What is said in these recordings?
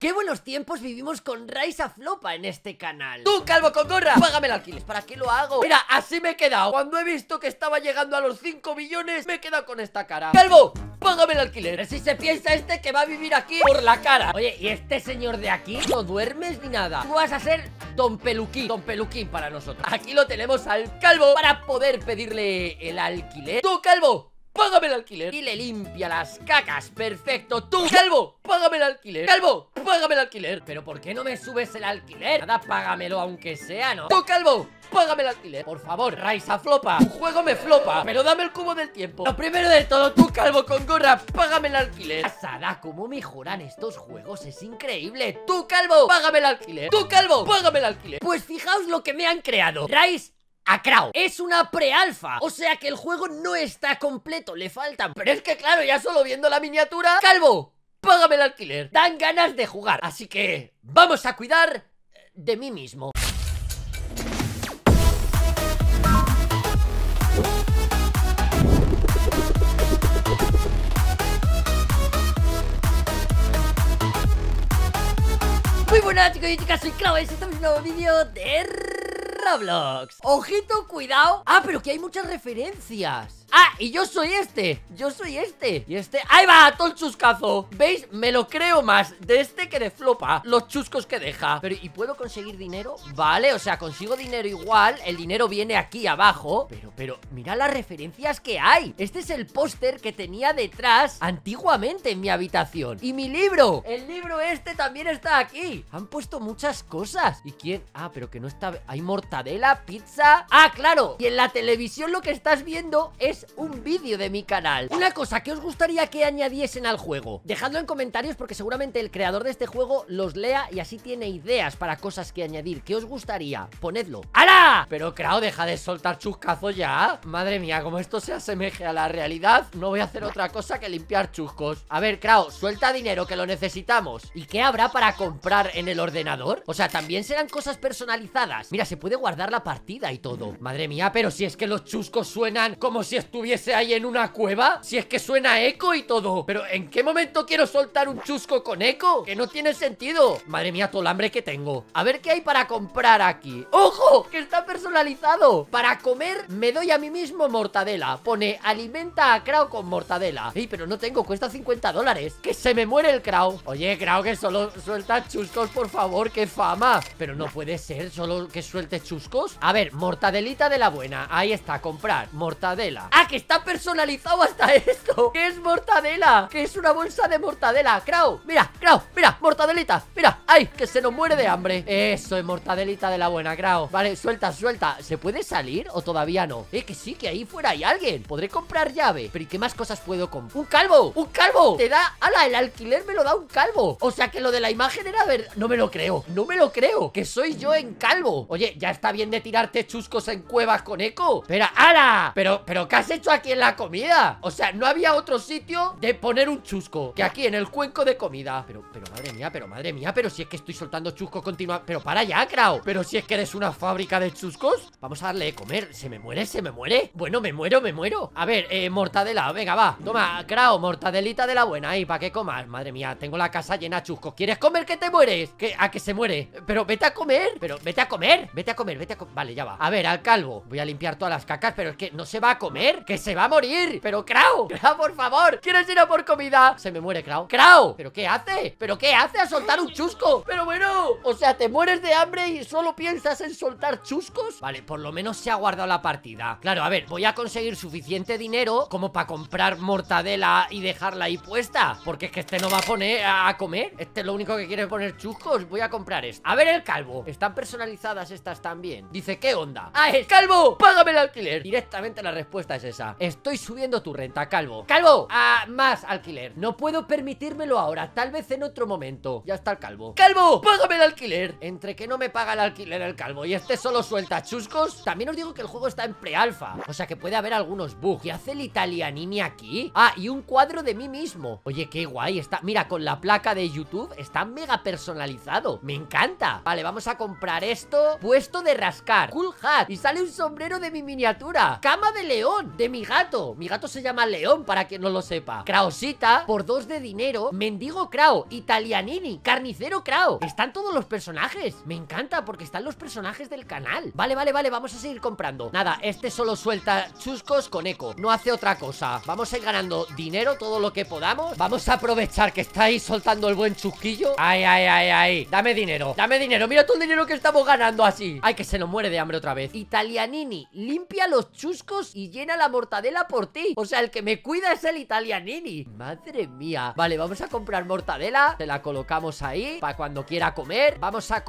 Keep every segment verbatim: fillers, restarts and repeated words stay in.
Qué buenos tiempos vivimos con Rise a Flopa en este canal. Tú, calvo con gorra, págame el alquiler. ¿Para qué lo hago? Mira, así me he quedado. Cuando he visto que estaba llegando a los cinco millones, me he quedado con esta cara. Calvo, págame el alquiler. Si se piensa este que va a vivir aquí por la cara. Oye, ¿y este señor de aquí? No duermes ni nada. Tú vas a ser Don Peluquín. Don Peluquín para nosotros. Aquí lo tenemos al calvo para poder pedirle el alquiler. Tú, calvo, págame el alquiler. Y le limpia las cacas. Perfecto. Tú, calvo, págame el alquiler. Calvo, págame el alquiler. Pero ¿por qué no me subes el alquiler? Nada, págamelo aunque sea, ¿no? Tú, calvo, págame el alquiler. Por favor, Rise a Flopa. Tu juego me flopa, pero dame el cubo del tiempo. Lo primero de todo, tú, calvo con gorra, págame el alquiler. Sara, ¿cómo mejoran estos juegos? Es increíble. Tú, calvo, págame el alquiler. Tú, calvo, págame el alquiler. Pues fijaos lo que me han creado. Rise a Crow. Es una pre-alfa, o sea que el juego no está completo, le faltan. Pero es que claro, ya solo viendo la miniatura, calvo, págame el alquiler. Dan ganas de jugar, así que vamos a cuidar de mí mismo. Muy buenas chicos y chicas, soy Crow y estamos en un nuevo vídeo de Roblox. Ojito, cuidado. Ah, pero que hay muchas referencias. Ah, y yo soy este, yo soy este. Y este, ¡ahí va! Todo el chuscazo. ¿Veis? Me lo creo más de este que de Flopa. Los chuscos que deja. Pero, ¿y puedo conseguir dinero? Vale, o sea, consigo dinero igual. El dinero viene aquí abajo. Pero, pero, mira las referencias que hay. Este es el póster que tenía detrás antiguamente en mi habitación. Y mi libro, el libro este también está aquí. Han puesto muchas cosas. ¿Y quién? Ah, pero que no está... Hay mortadela, pizza. Ah, claro. Y en la televisión lo que estás viendo es un vídeo de mi canal. Una cosa, ¿qué os gustaría que añadiesen al juego? Dejadlo en comentarios porque seguramente el creador de este juego los lea y así tiene ideas para cosas que añadir. ¿Qué os gustaría? Ponedlo. ¡Hala! Pero Crow, deja de soltar chuscazos ya. Madre mía, como esto se asemeje a la realidad, no voy a hacer otra cosa que limpiar chuscos. A ver, Crow, suelta dinero que lo necesitamos. ¿Y qué habrá para comprar en el ordenador? O sea, también serán cosas personalizadas. Mira, se puede guardar la partida y todo. Madre mía, pero si es que los chuscos suenan como si estuviese ahí en una cueva. Si es que suena eco y todo. Pero ¿en qué momento quiero soltar un chusco con eco? Que no tiene sentido. Madre mía, todo el hambre que tengo. A ver qué hay para comprar aquí. ¡Ojo! Que está personalizado. Para comer me doy a mí mismo mortadela. Pone alimenta a Crow con mortadela. Ey, pero no tengo, cuesta cincuenta dólares. Que se me muere el Crow. Oye, Crow, que solo suelta chuscos, por favor. ¡Qué fama! Pero no puede ser solo que suelte chuscos. A ver, mortadelita de la buena. Ahí está, comprar. Mortadela. ¡Ah, que está personalizado hasta esto! ¿Qué es mortadela? Que es una bolsa de mortadela. Crow, mira, Crow, mira, mortadelita. Mira, ¡ay! Que se nos muere de hambre. Eso es mortadelita de la buena, Crow. Vale, suelta, suelta. ¿Se puede salir o todavía no? Eh, que sí, que ahí fuera hay alguien. Podré comprar llave. Pero ¿y qué más cosas puedo comprar? ¡Un calvo! ¡Un calvo! Te da... ¡Hala! El alquiler me lo da un calvo. O sea que lo de la imagen era ver... No me lo creo. No me lo creo. Que soy yo en calvo. Oye, ya está bien de tirarte chuscos en cuevas con eco. Espera, ¡hala! Pero, pero ¿qué has hecho aquí en la comida? O sea, no había otro sitio de poner un chusco que aquí en el cuenco de comida. Pero, pero madre mía, pero madre mía. Pero si es que estoy soltando chusco continuamente. Pero para ya, Crow. Pero si es que eres una fábrica de chuscos. Vamos a darle de comer. ¿Se me muere? ¿Se me muere? Bueno, me muero, me muero. A ver, eh, mortadela, venga, va. Toma, Crow, mortadelita de la buena ahí, para que comas. Madre mía, tengo la casa llena de chuscos. ¿Quieres comer que te mueres? ¿Qué? ¿A que se muere? Pero vete a comer. Pero vete a comer. Vete a comer, vete a comer. Vale, ya va. A ver, al calvo. Voy a limpiar todas las cacas, pero es que no se va a comer. Que se va a morir. Pero Crow, Crow, por favor, ¿quieres ir a por comida? Se me muere, Crow. Crow, ¿pero qué hace? ¿Pero qué hace a soltar un chusco? Pero bueno, o sea, te mueres de hambre y solo piensas en soltar chuscos. Vale, por lo menos se ha guardado la partida. Claro, a ver, voy a conseguir suficiente dinero como para comprar mortadela y dejarla ahí puesta. Porque es que este no va a poner a comer. Este lo único que quiere es poner chuscos. Voy a comprar esto. A ver el calvo. Están personalizadas estas también. Dice, ¿qué onda? ¡Ah, es calvo! ¡Págame el alquiler! Directamente la respuesta es esa. Estoy subiendo tu renta, calvo. ¡Calvo! Ah, más alquiler. No puedo permitírmelo ahora. Tal vez en otro momento. Ya está el calvo. ¡Calvo! ¡Págame el alquiler! Entre que no me paga el alquiler el calvo y este solo suelta chuscos. También os digo que el juego está en pre-alfa. O sea que puede haber algunos bugs. ¿Qué hace el italianini aquí? Ah, y un cuadro de mí mismo. Oye, qué guay está. Mira, con la placa de YouTube está mega personalizado. Me encanta. Vale, vamos a comprar esto. Puesto de rascar. Cool hat. Y sale un sombrero de mi miniatura. Cama de león. León, de mi gato. Mi gato se llama León, para quien no lo sepa. Krausita, por dos de dinero. Mendigo Krau, Italianini, Carnicero Krau. Están todos los personajes. Me encanta porque están los personajes del canal. Vale, vale, vale, vamos a seguir comprando. Nada, este solo suelta chuscos con eco, no hace otra cosa. Vamos a ir ganando dinero todo lo que podamos. Vamos a aprovechar que está ahí soltando el buen chusquillo. Ay, ay, ay, ay. Dame dinero, dame dinero. Mira todo el dinero que estamos ganando así. Ay, que se nos muere de hambre otra vez. Italianini, limpia los chuscos y llena la mortadela por ti. O sea, el que me cuida es el Italianini. Madre mía. Vale, vamos a comprar mortadela. Se la colocamos ahí para cuando quiera comer. Vamos a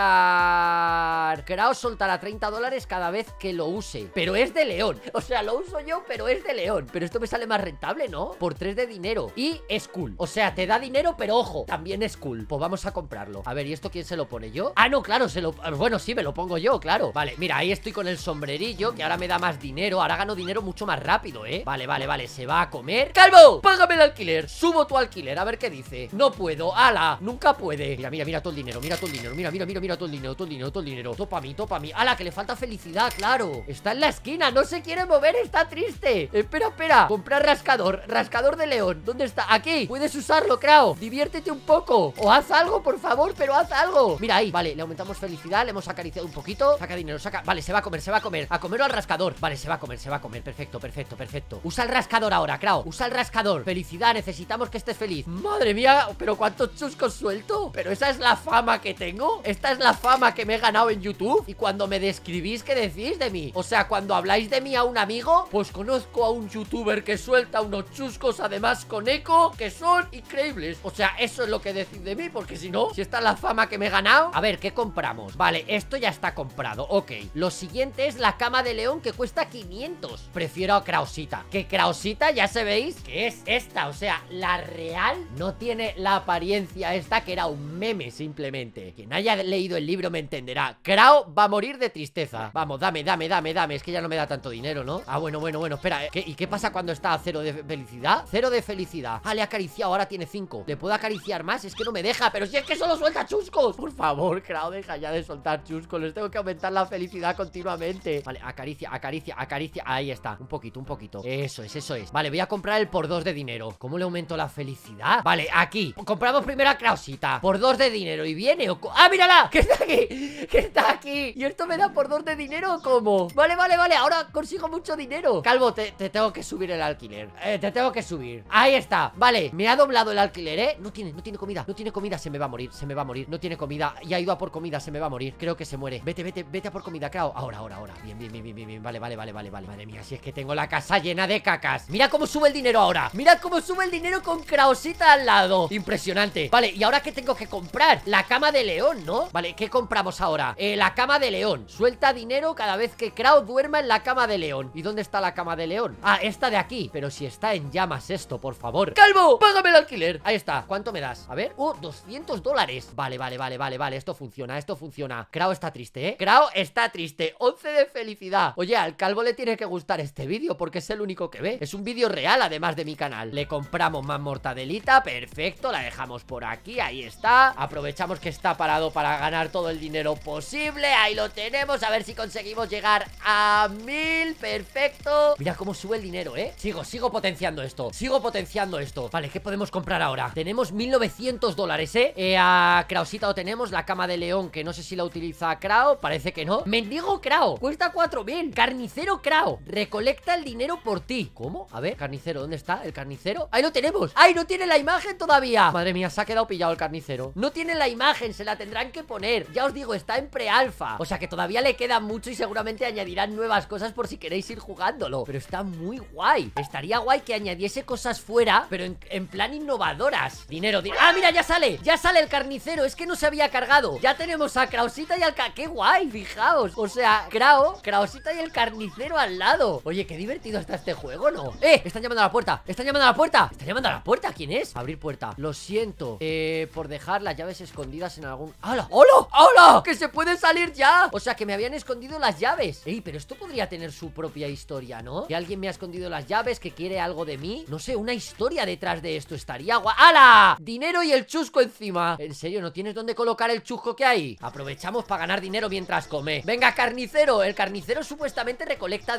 comprar... Krau soltará treinta dólares cada vez que lo use. Pero es de León. O sea, lo uso yo, pero es de León. Pero esto me sale más rentable, ¿no? Por tres de dinero. Y es cool. O sea, te da dinero, pero ojo, también es cool. Pues vamos a comprarlo. A ver, ¿y esto quién se lo pone? ¿Yo? Ah, no, claro, se lo... Bueno, sí, me lo pongo yo, claro. Vale, mira, ahí estoy con el sombrerillo, que ahora me da más dinero. Ahora gano dinero mucho más rápido, ¿eh? Vale, vale, vale, se va a comer. ¡Calvo! Págame el alquiler. Subo tu alquiler, a ver qué dice. No puedo, ala, nunca puede. Mira, mira, mira todo el dinero, mira todo el dinero. Mira, mira, mira, mira todo el dinero, todo el dinero, todo el dinero. Topa a mí, topa a mí. Ala, que le falta felicidad, claro. Está en la esquina, no se quiere mover, está triste. Espera, espera. Comprar rascador, rascador de León. ¿Dónde está? Aquí. Puedes usarlo, Krau. Diviértete un poco. O haz algo, por favor, pero haz algo. Mira ahí, vale, le aumentamos felicidad, le hemos acariciado un poquito. Saca dinero, saca. Vale, se va a comer, se va a comer. A comer o al rascador. Vale, se va a comer, se va a comer. Perfecto, perfecto, perfecto. Usa el rascador ahora, Krau. Usa el rascador. Felicidad, necesitamos que estés feliz. Madre mía, pero cuántos chuscos suelto. Pero esa es la fama que tengo. Esta es la fama que me he ganado en YouTube. Y cuando me describís, ¿qué decís de mí? O sea, cuando habláis de mí a un amigo, pues conozco a un youtuber que suelta unos chuscos, además con eco, que son increíbles. O sea, eso es lo que decís de mí, porque si no, si esta es la fama que me he ganado. A ver, ¿qué compramos? Vale, esto ya está comprado, ok. Lo siguiente es la cama de León, que cuesta quinientos. Prefiero a Krausita. Que Krausita, ya sabéis que es esta. O sea, la real no tiene la apariencia esta, que era un meme simplemente. Quien haya leído el libro me entenderá. Krau va a morir de tristeza. Vamos, dame, dame, dame, dame. Es que ya no me da tanto dinero, ¿no? Ah, bueno, bueno, bueno, espera. ¿Qué, ¿Y qué pasa cuando está a cero de felicidad? Cero de felicidad. Ah, le he acariciado, ahora tiene cinco. ¿Le puedo acariciar más? Es que no me deja. Pero si es que solo suelta chuscos. Por favor, Krau, deja ya de soltar chuscos. Les tengo que aumentar la felicidad continuamente. Vale, acaricia, acaricia, acaricia. Ahí está, un poquito, un poquito. Eso es, eso es. Vale, voy a comprar el por dos de dinero. ¿Cómo le aumento la felicidad? Vale, aquí. Compramos primero a Krausita. Por dos de dinero. ¿Y viene o ¡ah, mírala! ¡Que está aquí! ¡Que está aquí! ¿Y esto me da por dos de dinero o cómo? Vale, vale, vale. Ahora consigo mucho dinero. Calvo, te, te tengo que subir el alquiler. Eh, te tengo que subir. Ahí está. Vale, me ha doblado el alquiler, ¿eh? No tiene, no tiene comida. No tiene comida. Se me va a morir. Se me va a morir. No tiene comida. Y ha ido a por comida. Se me va a morir. Creo que se muere. Vete, vete, vete a por comida, Krau. Ahora, ahora, ahora. Bien, bien, bien, bien, bien, bien. Vale, vale, vale, vale, vale. Madre mía, si es que tengo la casa llena de cacas. Mira cómo sube el dinero ahora. Mira cómo sube el dinero con Krausita al lado. Impresionante. Vale, ¿y ahora qué tengo que comprar? La cama de León, ¿no? Vale, ¿qué compramos ahora? Eh, la cama de León. Suelta dinero cada vez que Krau duerma en la cama de León. ¿Y dónde está la cama de León? Ah, esta de aquí. Pero si está en llamas esto, por favor. ¡Calvo! ¡Págame el alquiler! Ahí está. ¿Cuánto me das? A ver. ¡Oh, doscientos dólares! Vale, vale, vale, vale, vale. Esto funciona, esto funciona. Krau está triste, ¿eh? Krau está triste. once de felicidad. Oye, al Calvo le tiene que gustar este vídeo porque es el único que ve. Es un vídeo real, además de mi canal. Le compramos más mortadelita. Perfecto. La dejamos por aquí. Ahí está. Aprovechamos que está parado para ganar todo el dinero posible. Ahí lo tenemos. A ver si conseguimos llegar a mil. Perfecto. Mira cómo sube el dinero, ¿eh? Sigo, sigo potenciando esto. Sigo potenciando esto. Vale, ¿qué podemos comprar ahora? Tenemos mil novecientos dólares, ¿eh? eh a Krausita lo tenemos. La cama de León, que no sé si la utiliza Krau. Parece que no. Mendigo Krau. Cuesta cuatro mil. Carnicero Krau. Recolecta el dinero por ti. ¿Cómo? A ver, carnicero, ¿dónde está el carnicero? ¡Ahí lo tenemos! ¡Ay, no tiene la imagen todavía! Madre mía, se ha quedado pillado el carnicero. No tiene la imagen, se la tendrán que poner. Ya os digo, está en pre-alfa. O sea que todavía le queda mucho y seguramente añadirán nuevas cosas por si queréis ir jugándolo. Pero está muy guay. Estaría guay que añadiese cosas fuera, pero en, en plan innovadoras. Dinero, dinero. ¡Ah, mira, ya sale! Ya sale el carnicero. Es que no se había cargado. Ya tenemos a Krausita y al ca... ¡Qué guay! Fijaos. O sea, Krau, Krausita y el carnicero al lado. Oye, qué divertido está este juego, ¿no? ¡Eh! Están llamando a la puerta. Están llamando a la puerta. Están llamando a la puerta. ¿Quién es? Abrir puerta. Lo siento. Eh, por dejar las llaves escondidas en algún... ¡Hala! ¡Hola! ¡Hola! ¡Que se puede salir ya! O sea, que me habían escondido las llaves. Ey, pero esto podría tener su propia historia, ¿no? Que alguien me ha escondido las llaves, que quiere algo de mí. No sé, una historia detrás de esto. Estaría guay. ¡Hala! Dinero y el chusco encima. ¿En serio? ¿No tienes dónde colocar el chusco que hay? Aprovechamos para ganar dinero mientras come. Venga, carnicero. El carnicero supuestamente recolecta dinero, ¿eh?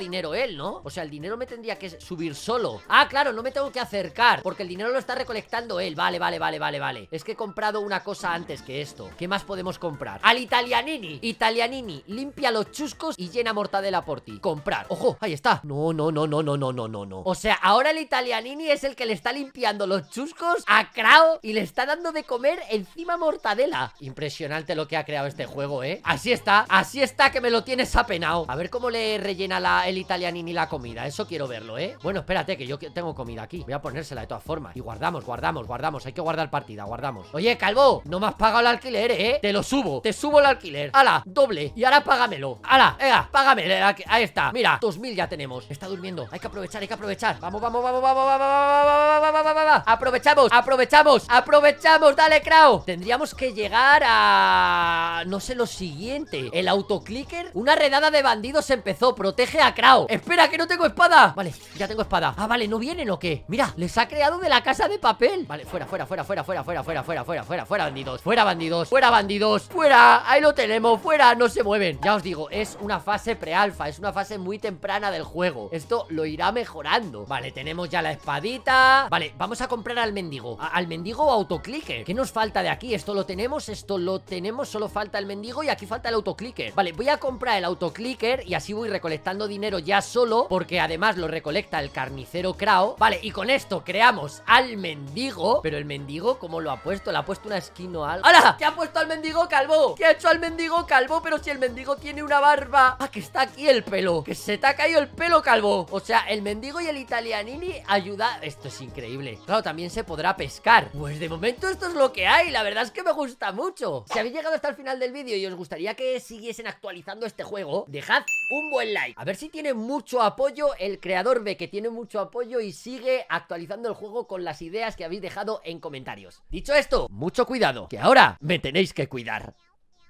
él, ¿no? O sea, el dinero me tendría que subir solo. Ah, claro, no me tengo que acercar, porque el dinero lo está recolectando él. Vale, vale, vale, vale, vale. Es que he comprado una cosa antes que esto. ¿Qué más podemos comprar? Al Italianini. Italianini, limpia los chuscos y llena mortadela por ti. Comprar. Ojo, ahí está. No, no, no, no, no, no, no, no, no. O sea, ahora el Italianini es el que le está limpiando los chuscos a Crow y le está dando de comer encima mortadela. Impresionante lo que ha creado este juego, ¿eh? Así está, así está, que me lo tienes apenado. A ver cómo le rellena la, el Italianini la comida. Eso quiero verlo, ¿eh? Bueno, espérate, que yo tengo comida aquí. Voy a ponérsela de todas formas. Y guardamos, guardamos, guardamos. Hay que guardar partida, guardamos. Oye, Calvo, no me has pagado el alquiler, ¿eh? Te lo subo, te subo el alquiler. ¡Hala! Doble. Y ahora págamelo. ¡Hala! Venga, págame. Ahí está. Mira, dos mil ya tenemos. Está durmiendo. Hay que aprovechar, hay que aprovechar. Vamos, vamos, vamos, vamos, vamos, vamos, vamos, vamos, vamos. Aprovechamos, aprovechamos, aprovechamos. Dale, Crow. Tendríamos que llegar a... no sé lo siguiente. El autoclicker. Una redada de bandidos empezó. Protege a Crow. Espera, que no tengo espada. Vale, ya tengo espada. Ah, vale, ¿no vienen o qué? Mira, les ha creado de la casa de papel. Vale, fuera, fuera, fuera, fuera, fuera, fuera, fuera, fuera, fuera, fuera, fuera, bandidos. Fuera, bandidos, fuera, bandidos. Fuera, ahí lo tenemos, fuera, no se mueven. Ya os digo, es una fase pre-alfa. Es una fase muy temprana del juego. Esto lo irá mejorando. Vale, tenemos ya la espadita. Vale, vamos a comprar al mendigo. A al mendigo o autoclicker. ¿Qué nos falta de aquí? Esto lo tenemos, esto lo tenemos. Solo falta el mendigo y aquí falta el autoclicker. Vale, voy a comprar el autoclicker y así voy recolectando dinero ya solo, porque además lo recolecta el carnicero Crow. Vale, y con esto creamos al mendigo. Pero el mendigo, ¿cómo lo ha puesto? ¿Le ha puesto una skin o algo? ¡Hala! ¿Qué ha puesto al mendigo calvo? ¿Qué ha hecho al mendigo calvo? Pero si el mendigo tiene una barba. Ah, que está aquí el pelo. Que se te ha caído el pelo, calvo. O sea, el mendigo y el Italianini ayuda. Esto es increíble. Claro, también se podrá pescar. Pues de momento esto es lo que hay. La verdad es que me gusta mucho. Si habéis llegado hasta el final del vídeo y os gustaría que siguiesen actualizando este juego, dejad un buen like. A ver si tiene mucho apoyo. El creador ve que tiene mucho apoyo y sigue actualizando el juego con las ideas que habéis dejado en comentarios. Dicho esto, mucho cuidado, que ahora me tenéis que cuidar.